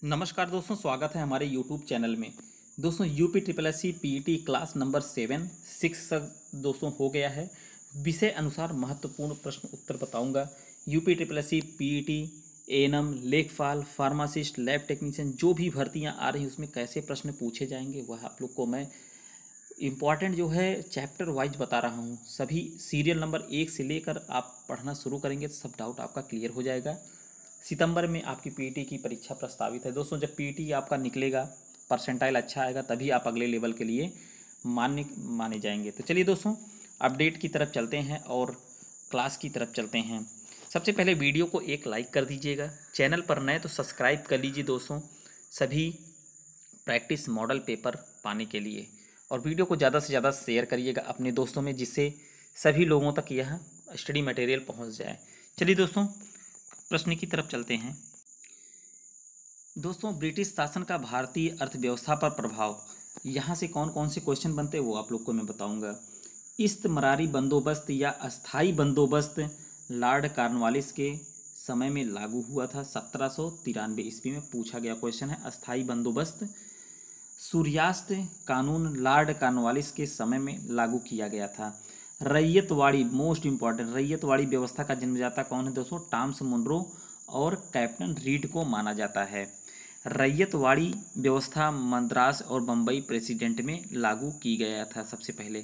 नमस्कार दोस्तों, स्वागत है हमारे YouTube चैनल में। दोस्तों UP triple S C PET class number 6 दोस्तों हो गया है। विषय अनुसार महत्वपूर्ण प्रश्न उत्तर बताऊंगा। UP triple S C PET ANM लेखपाल फार्मासिस्ट लैब टेक्नीशियन जो भी भर्तियां आ रही हैं उसमें कैसे प्रश्न पूछे जाएंगे वह आप लोग को मैं इम्पॉर्टेंट जो है चैप्टर वाइज बता रहा हूँ। सभी सीरियल नंबर 1 से लेकर आप पढ़ना शुरू करेंगे तो सब डाउट आपका क्लियर हो जाएगा। सितंबर में आपकी पीईटी की परीक्षा प्रस्तावित है। दोस्तों जब पीईटी आपका निकलेगा, परसेंटाइल अच्छा आएगा, तभी आप अगले लेवल के लिए माने जाएंगे। तो चलिए दोस्तों अपडेट की तरफ चलते हैं और क्लास की तरफ चलते हैं। सबसे पहले वीडियो को एक लाइक कर दीजिएगा, चैनल पर नए तो सब्सक्राइब कर लीजिए दोस्तों, सभी प्रैक्टिस मॉडल पेपर पाने के लिए। और वीडियो को ज़्यादा से ज़्यादा शेयर करिएगा अपने दोस्तों में, जिससे सभी लोगों तक यह स्टडी मटेरियल पहुंच जाए। चलिए दोस्तों प्रश्न की तरफ चलते हैं। दोस्तों ब्रिटिश शासन का भारतीय अर्थव्यवस्था पर प्रभाव, यहाँ से कौन कौन से क्वेश्चन बनते हैं वो आप लोग को मैं बताऊंगा। इस्तमरारी बंदोबस्त या अस्थाई बंदोबस्त लॉर्ड कॉर्नवालिस के समय में लागू हुआ था। 1793 ईस्वी में पूछा गया क्वेश्चन है अस्थाई बंदोबस्त। सूर्यास्त कानून लॉर्ड कॉर्नवालिस के समय में लागू किया गया था। रैयतवाड़ी मोस्ट इंपॉर्टेंट, रैयतवाड़ी व्यवस्था का जन्मदाता कौन है दोस्तों? टॉमस मुनरो और कैप्टन रीड को माना जाता है। रैयतवाड़ी व्यवस्था मद्रास और बम्बई प्रेसिडेंट में लागू की गया था सबसे पहले।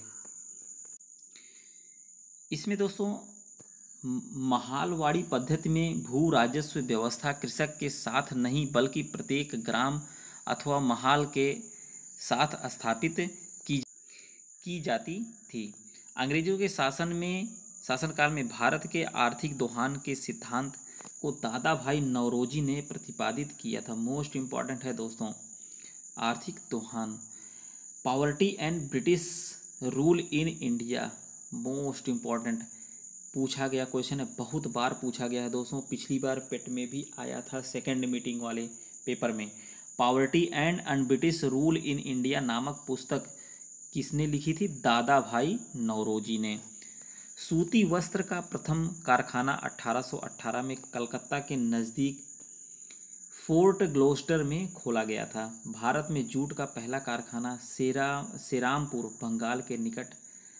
इसमें दोस्तों महालवाड़ी पद्धति में भू राजस्व व्यवस्था कृषक के साथ नहीं बल्कि प्रत्येक ग्राम अथवा महाल के साथ स्थापित की जाती थी। अंग्रेजों के शासनकाल में भारत के आर्थिक दोहन के सिद्धांत को दादा भाई नौरोजी ने प्रतिपादित किया था। मोस्ट इंपॉर्टेंट है दोस्तों आर्थिक दोहन। Poverty and British rule in India, most important पूछा गया क्वेश्चन है, बहुत बार पूछा गया है दोस्तों। पिछली बार पेट में भी आया था सेकेंड मीटिंग वाले पेपर में। Poverty and British rule in India नामक पुस्तक किसने लिखी थी? दादा भाई नौरोजी ने। सूती वस्त्र का प्रथम कारखाना 1818 में कलकत्ता के नज़दीक फोर्ट ग्लोस्टर में खोला गया था। भारत में जूट का पहला कारखाना सेरामपुर बंगाल के निकट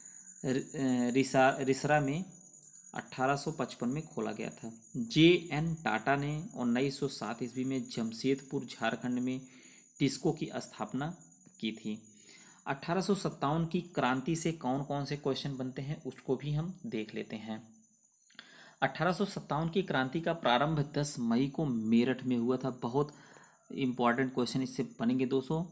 रिसरा में 1855 में खोला गया था। J.N. टाटा ने 1907 ईस्वी में जमशेदपुर झारखंड में टिस्को की स्थापना की थी। 1857 की क्रांति से कौन कौन से क्वेश्चन बनते हैं उसको भी हम देख लेते हैं। 1857 की क्रांति का प्रारंभ 10 मई को मेरठ में हुआ था। बहुत इंपॉर्टेंट क्वेश्चन इससे बनेंगे दोस्तों।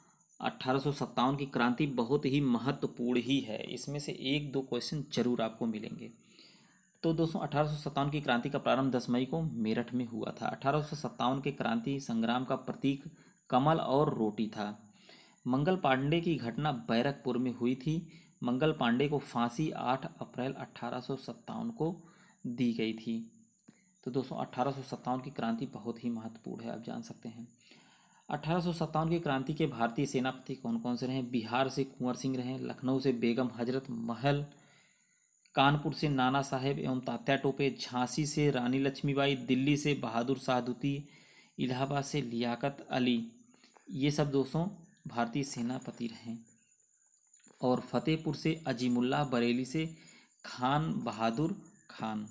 1857 की क्रांति बहुत ही महत्वपूर्ण ही है, इसमें से एक दो क्वेश्चन जरूर आपको मिलेंगे। तो दोस्तों 1857 की क्रांति का प्रारंभ 10 मई को मेरठ में हुआ था। 1857 के क्रांति संग्राम का प्रतीक कमल और रोटी था। मंगल पांडे की घटना बैरकपुर में हुई थी। मंगल पांडे को फांसी 8 अप्रैल 1857 को दी गई थी। तो दोस्तों 1857 की क्रांति बहुत ही महत्वपूर्ण है, आप जान सकते हैं। 1857 की क्रांति के भारतीय सेनापति कौन कौन से रहे? बिहार से कुंवर सिंह रहे, लखनऊ से बेगम हजरत महल, कानपुर से नाना साहेब एवं तात्या टोपे, झांसी से रानी लक्ष्मीबाई, दिल्ली से बहादुर शाह द्वितीय, इलाहाबाद से लियाकत अली, ये सब दोस्तों भारतीय सेनापति रहे। और फतेहपुर से अजीमुल्लाह, बरेली से खान बहादुर खान।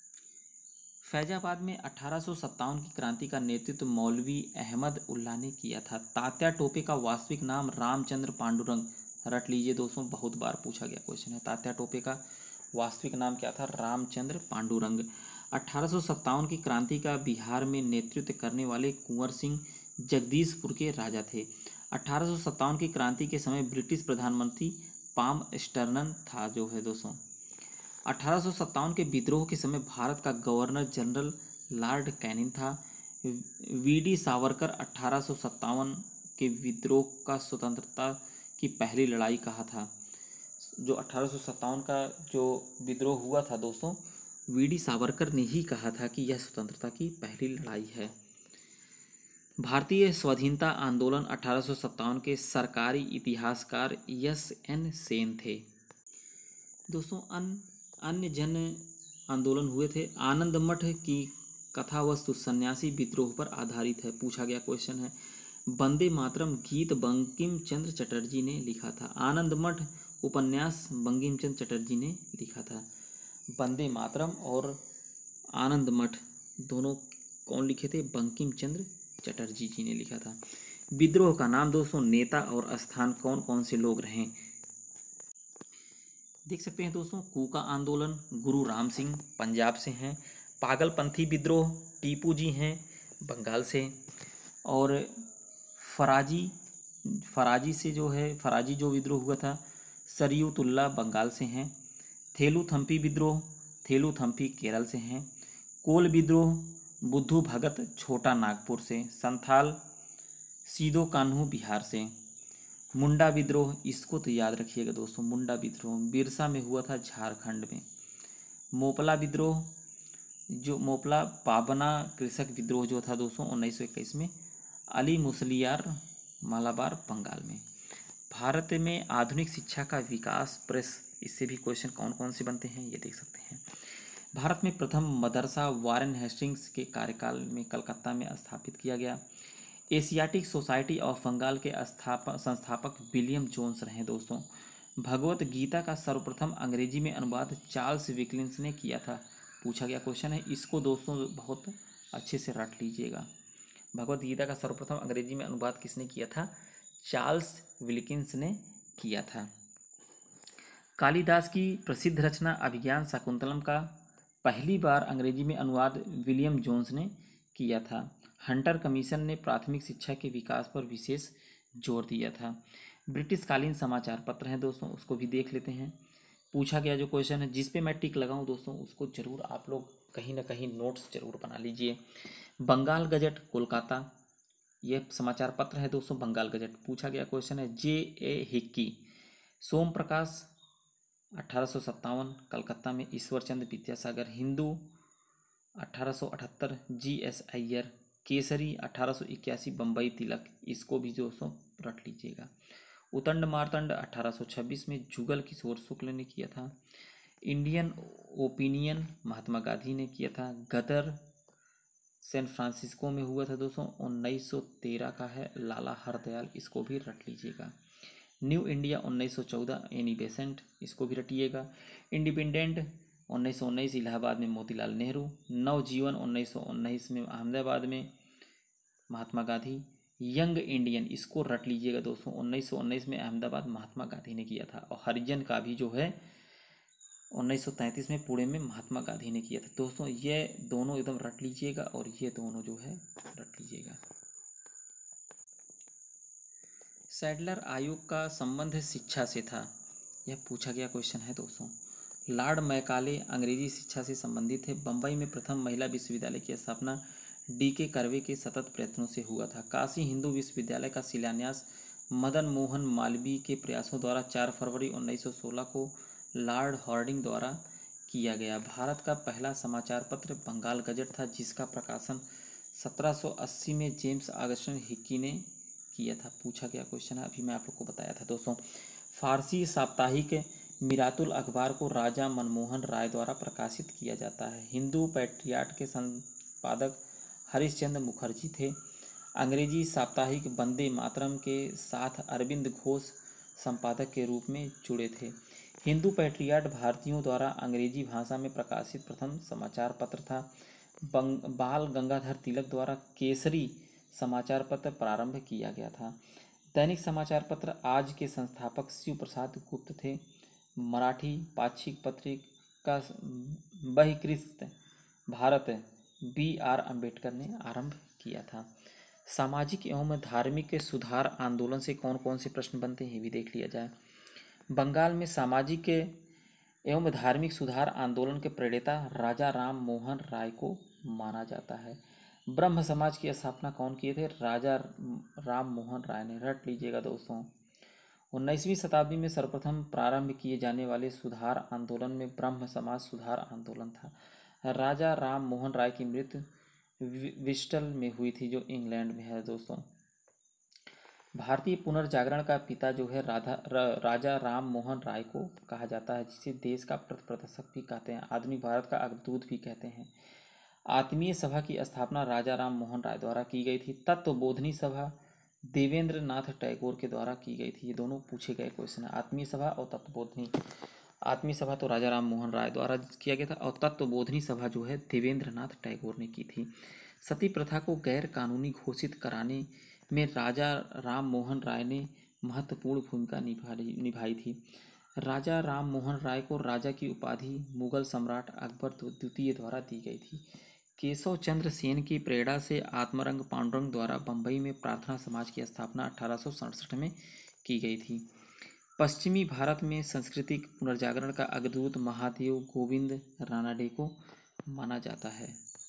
फैजाबाद में 1857 की क्रांति का नेतृत्व मौलवी अहमद उल्लाह ने किया था। तात्या टोपे का वास्तविक नाम रामचंद्र पांडुरंग, रट लीजिए दोस्तों, बहुत बार पूछा गया क्वेश्चन है। तात्या टोपे का वास्तविक नाम क्या था? रामचंद्र पांडुरंग। 1857 की क्रांति का बिहार में नेतृत्व करने वाले कुंवर सिंह जगदीशपुर के राजा थे। 1857 की क्रांति के समय ब्रिटिश प्रधानमंत्री पाम स्टर्नन था जो है दोस्तों। 1857 के विद्रोह के समय भारत का गवर्नर जनरल लॉर्ड कैनिंग था। वी.डी. सावरकर 1857 के विद्रोह का स्वतंत्रता की पहली लड़ाई कहा था। जो 1857 का जो विद्रोह हुआ था दोस्तों, वी.डी. सावरकर ने ही कहा था कि यह स्वतंत्रता की पहली लड़ाई है। भारतीय स्वाधीनता आंदोलन 1857 के सरकारी इतिहासकार S.N. सेन थे। दोस्तों अन्य जन आंदोलन हुए थे। आनंद मठ की कथा वस्तु सन्यासी विद्रोह पर आधारित है, पूछा गया क्वेश्चन है। वंदे मातरम गीत बंकिम चंद्र चटर्जी ने लिखा था। आनंद मठ उपन्यास बंकिम चंद्र चटर्जी ने लिखा था। वंदे मातरम और आनंद मठ दोनों कौन लिखे थे? बंकिम चंद्र चटर्जी जी ने लिखा था। विद्रोह का नाम दोस्तों, नेता और स्थान कौन कौन से लोग रहे? देख सकते हैं दोस्तों, कूका आंदोलन गुरु राम सिंह पंजाब से हैं। पागलपंथी विद्रोह टीपू जी हैं बंगाल से। और फराजी फराजी से जो है, फराजी जो विद्रोह हुआ था, सरियुतुल्ला बंगाल से हैं। थेलुथम्पी विद्रोह थेलुथम्पी केरल से हैं। कोल विद्रोह बुद्धू भगत छोटा नागपुर से। संथाल सीदो कान्हू बिहार से। मुंडा विद्रोह, इसको तो याद रखिएगा दोस्तों, मुंडा विद्रोह बिरसा में हुआ था झारखंड में। मोपला विद्रोह, जो मोपला पाबना कृषक विद्रोह जो था दोस्तों 1921 में, अली मुसलियार मालाबार बंगाल में। भारत में आधुनिक शिक्षा का विकास प्रेस, इससे भी क्वेश्चन कौन कौन से बनते हैं ये देख सकते हैं। भारत में प्रथम मदरसा वारेन हेस्टिंग्स के कार्यकाल में कलकत्ता में स्थापित किया गया। एशियाटिक सोसाइटी ऑफ बंगाल के संस्थापक विलियम जोन्स रहे दोस्तों। भगवत गीता का सर्वप्रथम अंग्रेजी में अनुवाद चार्ल्स विकलिंस ने किया था, पूछा गया क्वेश्चन है। इसको दोस्तों बहुत अच्छे से रट लीजिएगा। भगवत गीता का सर्वप्रथम अंग्रेजी में अनुवाद किसने किया था? चार्ल्स विल्किंस ने किया था। कालिदास की प्रसिद्ध रचना अभिज्ञान शाकुंतलम का पहली बार अंग्रेजी में अनुवाद विलियम जोन्स ने किया था। हंटर कमीशन ने प्राथमिक शिक्षा के विकास पर विशेष जोर दिया था। ब्रिटिशकालीन समाचार पत्र हैं दोस्तों, उसको भी देख लेते हैं। पूछा गया जो क्वेश्चन है, जिस पे मैं टिक लगाऊं दोस्तों, उसको जरूर आप लोग कहीं ना कहीं नोट्स जरूर बना लीजिए। बंगाल गजट कोलकाता, यह समाचार पत्र है दोस्तों बंगाल गजट। पूछा गया क्वेश्चन है। J.A. हिक्की, सोम प्रकाश 1857 कलकत्ता में। ईश्वरचंद विद्यासागर हिंदू 1878। G.S. अय्यर केसरी 1881 बम्बई तिलक, इसको भी दोस्तों रट लीजिएगा। उतंड मार्तंड 1826 में जुगल किशोर शुक्ल ने किया था। इंडियन ओपिनियन महात्मा गांधी ने किया था। गदर सैन फ्रांसिस्को में हुआ था दोस्तों 1913 का है, लाला हरदयाल, इसको भी रट लीजिएगा। न्यू इंडिया 1914 एनी बेसेंट, इसको भी रटिएगा। इंडिपेंडेंट 1919 इलाहाबाद में मोतीलाल नेहरू। नवजीवन 1919 में अहमदाबाद में महात्मा गांधी। यंग इंडियन, इसको रट लीजिएगा दोस्तों, 1919 में अहमदाबाद महात्मा गांधी ने किया था। और हरिजन का भी जो है 1933 में पुणे में महात्मा गांधी ने किया था। दोस्तों ये दोनों एकदम रट लीजिएगा और ये दोनों जो है रट लीजिएगा। सैडलर आयोग का संबंध शिक्षा से था, यह पूछा गया क्वेश्चन है दोस्तों। लॉर्ड मैकाले अंग्रेजी शिक्षा से संबंधित है। बम्बई में प्रथम महिला विश्वविद्यालय की स्थापना D.K. कर्वे के सतत प्रयत्नों से हुआ था। काशी हिंदू विश्वविद्यालय का शिलान्यास मदन मोहन मालवीय के प्रयासों द्वारा 4 फरवरी 1916 को लॉर्ड हार्डिंग द्वारा किया गया। भारत का पहला समाचार पत्र बंगाल गजट था, जिसका प्रकाशन 1780 में जेम्स ऑगस्टिन हिक्की ने किया था। पूछा गया क्वेश्चन है, अभी मैं आप लोग को बताया था दोस्तों। फारसी साप्ताहिक मिरातुल अखबार को राजा मनमोहन राय द्वारा प्रकाशित किया जाता है। हिंदू पैट्रियाट के संपादक हरिश्चंद्र मुखर्जी थे। अंग्रेजी साप्ताहिक वंदे मातरम के साथ अरविंद घोष संपादक के रूप में जुड़े थे। हिंदू पैट्रियाट भारतीयों द्वारा अंग्रेजी भाषा में प्रकाशित प्रथम समाचार पत्र था। बाल गंगाधर तिलक द्वारा केसरी समाचार पत्र प्रारंभ किया गया था। दैनिक समाचार पत्र आज के संस्थापक शिव प्रसाद गुप्त थे। मराठी पाक्षिक पत्रिका बहिष्कृत भारत B.R. अम्बेडकर ने आरंभ किया था। सामाजिक एवं धार्मिक सुधार आंदोलन से कौन कौन से प्रश्न बनते हैं ये भी देख लिया जाए। बंगाल में सामाजिक एवं धार्मिक सुधार आंदोलन के प्रणेता राजा राम मोहन राय को माना जाता है। ब्रह्म समाज की स्थापना कौन किए थे? राजा राम मोहन राय ने, रट लीजिएगा दोस्तों। 19वीं शताब्दी में सर्वप्रथम प्रारंभ किए जाने वाले सुधार आंदोलन में ब्रह्म समाज सुधार आंदोलन था। राजा राम मोहन राय की मृत्यु ब्रिस्टल में हुई थी, जो इंग्लैंड में है दोस्तों। भारतीय पुनर्जागरण का पिता जो है राजा राम मोहन राय को कहा जाता है, जिसे देश का प्रथम प्रदर्शक भी कहते हैं, आधुनिक भारत का अग्रदूत भी कहते हैं। आत्मीय सभा की स्थापना राजा राम मोहन राय द्वारा की गई थी। तत्वबोधिनी सभा देवेंद्र नाथ टैगोर के द्वारा की गई थी। ये दोनों पूछे गए क्वेश्चन है, आत्मीय सभा और तत्वबोधिनी। आत्मीय सभा तो राजा राम मोहन राय द्वारा किया गया था और तत्वबोधिनी सभा जो है देवेंद्र नाथ टैगोर ने की थी। सती प्रथा को गैर कानूनी घोषित कराने में राजा राम मोहन राय ने महत्वपूर्ण भूमिका निभाई थी। राजा राम मोहन राय को राजा की उपाधि मुगल सम्राट अकबर द्वितीय द्वारा दी गई थी। केशव चंद्र सेन की प्रेरणा से आत्मरंग पांडुरंग द्वारा बंबई में प्रार्थना समाज की स्थापना 1867 में की गई थी। पश्चिमी भारत में सांस्कृतिक पुनर्जागरण का अग्रदूत महादेव गोविंद रानाडे को माना जाता है।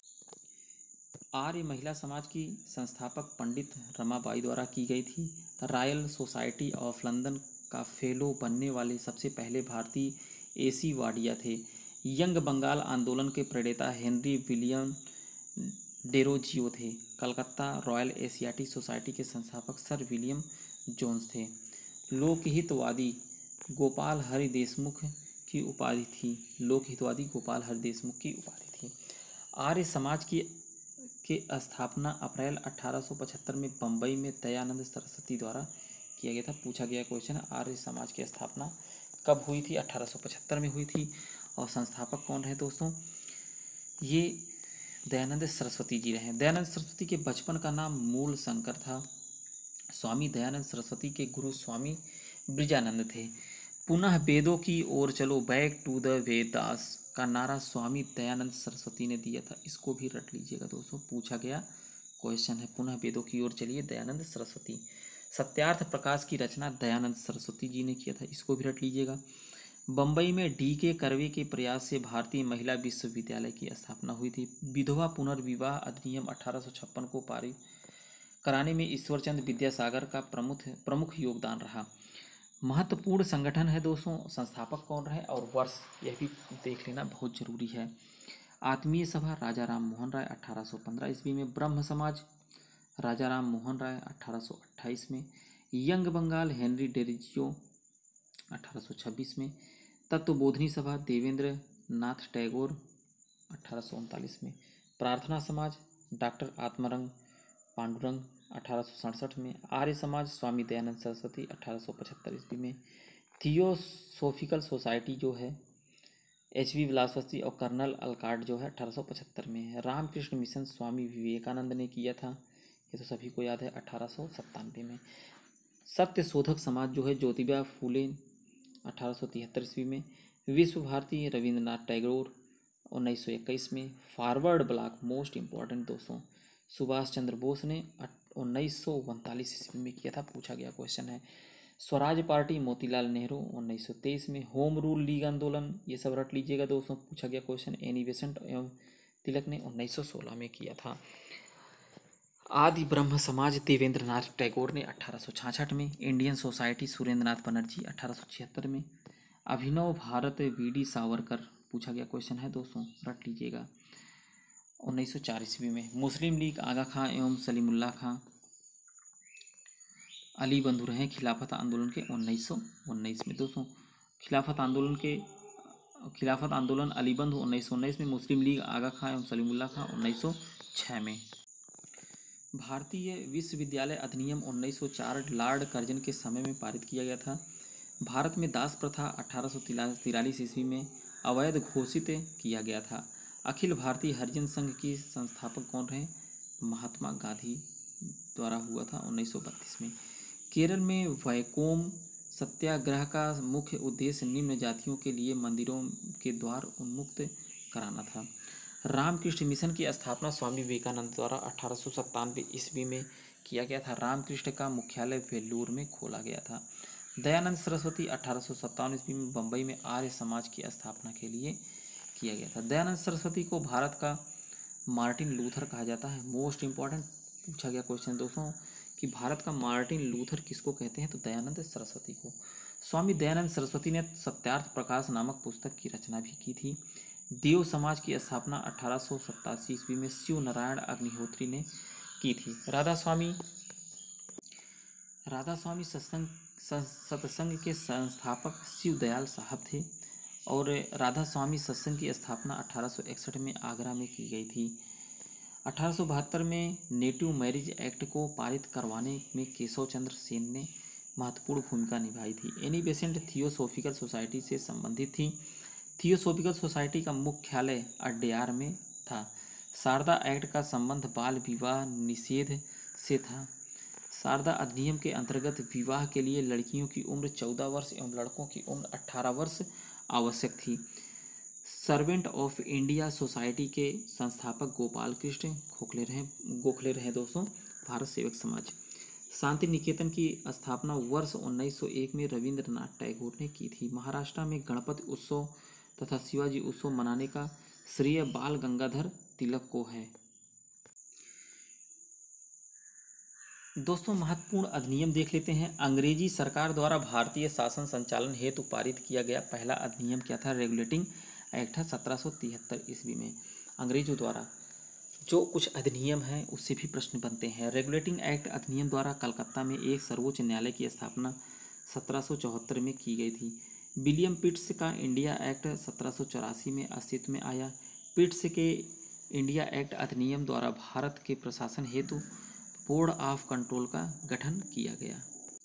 आर्य महिला समाज की संस्थापक पंडित रमाबाई द्वारा की गई थी। रॉयल सोसाइटी ऑफ लंदन का फेलो बनने वाले सबसे पहले भारतीय एसी वाडिया थे। यंग बंगाल आंदोलन के प्रणेता हेनरी विलियम डेरोजियो थे। कलकत्ता रॉयल एशियाटिक सोसाइटी के संस्थापक सर विलियम जोन्स थे। लोकहितवादी गोपाल हरि देशमुख की उपाधि थी। लोकहितवादी गोपाल हरि देशमुख की उपाधि थी। आर्य समाज की के स्थापना अप्रैल 1875 में बंबई में दयानंद सरस्वती द्वारा किया गया था। पूछा गया क्वेश्चन, आर्य समाज की स्थापना कब हुई थी? 1875 में हुई थी। और संस्थापक कौन रहे दोस्तों? ये दयानंद सरस्वती जी रहे। दयानंद सरस्वती के बचपन का नाम मूल शंकर था। स्वामी दयानंद सरस्वती के गुरु स्वामी ब्रजानंद थे। पुनः वेदों की ओर चलो, बैक टू द वेदास का नारा स्वामी दयानंद सरस्वती ने दिया था। इसको भी रट लीजिएगा दोस्तों, पूछा गया क्वेश्चन है। पुनः वेदों की ओर चलिए, दयानंद सरस्वती। सत्यार्थ प्रकाश की रचना दयानंद सरस्वती जी ने किया था। इसको भी रट लीजिएगा। बंबई में डी.के. कर्वे के प्रयास से भारतीय महिला विश्वविद्यालय की स्थापना हुई थी। विधवा पुनर्विवाह अधिनियम 1856 को पारित कराने में ईश्वरचंद विद्यासागर का प्रमुख योगदान रहा। महत्वपूर्ण संगठन है दोस्तों। संस्थापक कौन रहे और वर्ष यह भी देख लेना बहुत जरूरी है। आत्मीय सभा राजा राम मोहन राय 1815 ईस्वी में। ब्रह्म समाज राजा राम मोहन राय 1828 में। यंग बंगाल हेनरी डेरोजियो 1826 में। तत्वबोधिनी सभा देवेंद्र नाथ टैगोर 1839 में। प्रार्थना समाज डॉक्टर आत्मरंग पांडुरंग 1867 में। आर्य समाज स्वामी दयानंद सरस्वती 1875 ईस्वी में। थियोसोफिकल सोसाइटी जो है एच.वी. विलासवस्ती और कर्नल अलकाट जो है 1875 में है। रामकृष्ण मिशन स्वामी विवेकानंद ने किया था, ये तो सभी को याद है, 1897 में। सत्य शोधक समाज जो है ज्योतिबा फूले 1873 ईस्वी में। विश्व भारती रविंद्रनाथ टैगोर 1921 में। फॉरवर्ड ब्लॉक मोस्ट इम्पॉर्टेंट दोस्तों सुभाष चंद्र बोस ने 1939 ईस्वी में किया था। पूछा गया क्वेश्चन है। स्वराज पार्टी मोतीलाल नेहरू 1923 में। होम रूल लीग आंदोलन ये सब रट लीजिएगा दोस्तों, पूछा गया क्वेश्चन। एनी बेसेंट एवं तिलक ने 1916 में किया था। आदि ब्रह्म समाज देवेंद्र नाथ टैगोर ने 1866 में। इंडियन सोसाइटी सुरेंद्रनाथ बनर्जी 1876 में। अभिनव भारत वी.डी. सावरकर पूछा गया क्वेश्चन है दोस्तों, रट लीजिएगा 1904 ईस्वी में। मुस्लिम लीग आगा खां एवं सलीमुल्लाह खां अली बंधु रहे खिलाफत आंदोलन के 1919 में दोस्तों। खिलाफत आंदोलन अली बंधु 1919 में। मुस्लिम लीग आगा खां एवं सलीमुल्लाह खां 1906 में। भारतीय विश्वविद्यालय अधिनियम 1904 लॉर्ड कर्जन के समय में पारित किया गया था। भारत में दास प्रथा 1843 ईस्वी में अवैध घोषित किया गया था। अखिल भारतीय हरिजन संघ की संस्थापक कौन रहे? महात्मा गांधी द्वारा हुआ था 1932 में। केरल में वैकोम सत्याग्रह का मुख्य उद्देश्य निम्न जातियों के लिए मंदिरों के द्वार उन्मुक्त कराना था। रामकृष्ण मिशन की स्थापना स्वामी विवेकानंद द्वारा 1897 ईस्वी में किया गया था। रामकृष्ण का मुख्यालय वेल्लूर में खोला गया था। दयानंद सरस्वती 1857 ईस्वी में बंबई में आर्य समाज की स्थापना के लिए किया गया था। दयानंद सरस्वती को भारत का मार्टिन लूथर कहा जाता है। मोस्ट इम्पॉर्टेंट पूछा गया क्वेश्चन दोस्तों कि भारत का मार्टिन लूथर किसको कहते हैं? तो दयानंद सरस्वती को। स्वामी दयानंद सरस्वती ने सत्यार्थ प्रकाश नामक पुस्तक की रचना भी की थी। देव समाज की स्थापना 1887 ईस्वी में शिव नारायण अग्निहोत्री ने की थी। राधा स्वामी सत्संग के संस्थापक शिव दयाल साहब थे। और राधा स्वामी सत्संग की स्थापना 1861 में आगरा में की गई थी। 1872 में नेटिव मैरिज एक्ट को पारित करवाने में केशव चंद्र सेन ने महत्वपूर्ण भूमिका निभाई थी। एनी बेसेंट थियोसॉफिकल सोसाइटी से संबंधित थी। थियोसॉफिकल सोसाइटी का मुख्यालय अड्यार में था। शारदा एक्ट का संबंध बाल विवाह निषेध से था। शारदा अधिनियम के अंतर्गत विवाह के लिए लड़कियों की उम्र 14 वर्ष एवं लड़कों की उम्र 18 वर्ष आवश्यक थी। सर्वेंट ऑफ इंडिया सोसाइटी के संस्थापक गोपाल कृष्ण गोखले रहे दोस्तों। भारत सेवक समाज। शांति निकेतन की स्थापना वर्ष 1901 में रविंद्रनाथ टैगोर ने की थी। महाराष्ट्र में गणपति उत्सव तथा शिवाजी उत्सव मनाने का श्रेय बाल गंगाधर तिलक को है। दोस्तों महत्वपूर्ण अधिनियम देख लेते हैं। अंग्रेजी सरकार द्वारा भारतीय शासन संचालन हेतु पारित किया गया पहला अधिनियम क्या था? रेगुलेटिंग एक्ट था 1773 ईस्वी में। अंग्रेजों द्वारा जो कुछ अधिनियम हैं उससे भी प्रश्न बनते हैं। रेगुलेटिंग एक्ट अधिनियम द्वारा कलकत्ता में एक सर्वोच्च न्यायालय की स्थापना 1774 में की गई थी। विलियम पिट्स का इंडिया एक्ट 1784 में अस्तित्व में आया। पिट्स के इंडिया एक्ट अधिनियम द्वारा भारत के प्रशासन हेतु बोर्ड ऑफ कंट्रोल का गठन किया गया।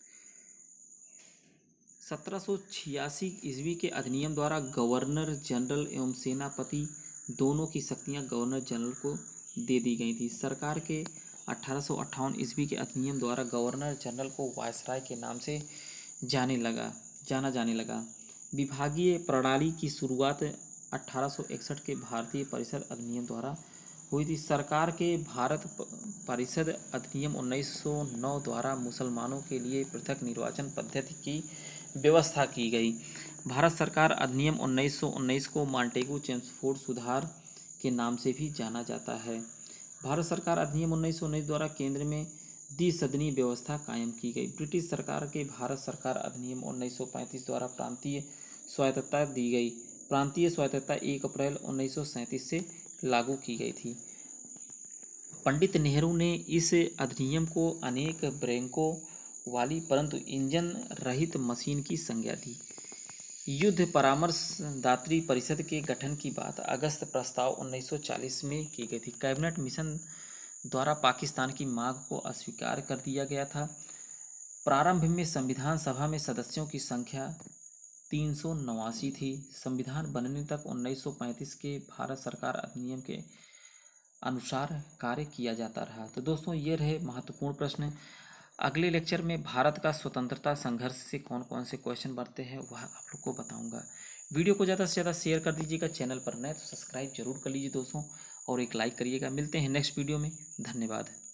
1786 ईस्वी के अधिनियम द्वारा गवर्नर जनरल एवं सेनापति दोनों की शक्तियां गवर्नर जनरल को दे दी गई थी। सरकार के 1858 ईस्वी के अधिनियम द्वारा गवर्नर जनरल को वायसराय के नाम से जाना जाने लगा। विभागीय प्रणाली की शुरुआत 1861 के भारतीय परिषद अधिनियम द्वारा हुई थी। सरकार के भारत परिषद अधिनियम 1909 द्वारा मुसलमानों के लिए पृथक निर्वाचन पद्धति की व्यवस्था की गई। भारत सरकार अधिनियम 1919 को मॉन्टेगू चेम्सफोर्ड सुधार के नाम से भी जाना जाता है। भारत सरकार अधिनियम 1919 द्वारा केंद्र में द्विसदनीय व्यवस्था कायम की गई। ब्रिटिश सरकार के भारत सरकार अधिनियम 1935 द्वारा प्रांतीय स्वायत्तता दी गई। प्रांतीय स्वायत्तता 1 अप्रैल 1937 से लागू की गई थी। पंडित नेहरू ने इस अधिनियम को अनेक ब्रेकों वाली परंतु इंजन रहित मशीन की संज्ञा दी। युद्ध परामर्शदात्री परिषद के गठन की बात अगस्त प्रस्ताव 1940 में की गई थी। कैबिनेट मिशन द्वारा पाकिस्तान की मांग को अस्वीकार कर दिया गया था। प्रारंभ में संविधान सभा में सदस्यों की संख्या 389 थी। संविधान बनने तक 1935 के भारत सरकार अधिनियम के अनुसार कार्य किया जाता रहा। तो दोस्तों ये रहे महत्वपूर्ण प्रश्न। अगले लेक्चर में भारत का स्वतंत्रता संघर्ष से कौन कौन से क्वेश्चन बनते हैं वह आप लोग को बताऊंगा। वीडियो को ज़्यादा से ज़्यादा शेयर कर दीजिएगा। चैनल पर नए तो सब्सक्राइब जरूर कर लीजिए दोस्तों और एक लाइक करिएगा। मिलते हैं नेक्स्ट वीडियो में। धन्यवाद।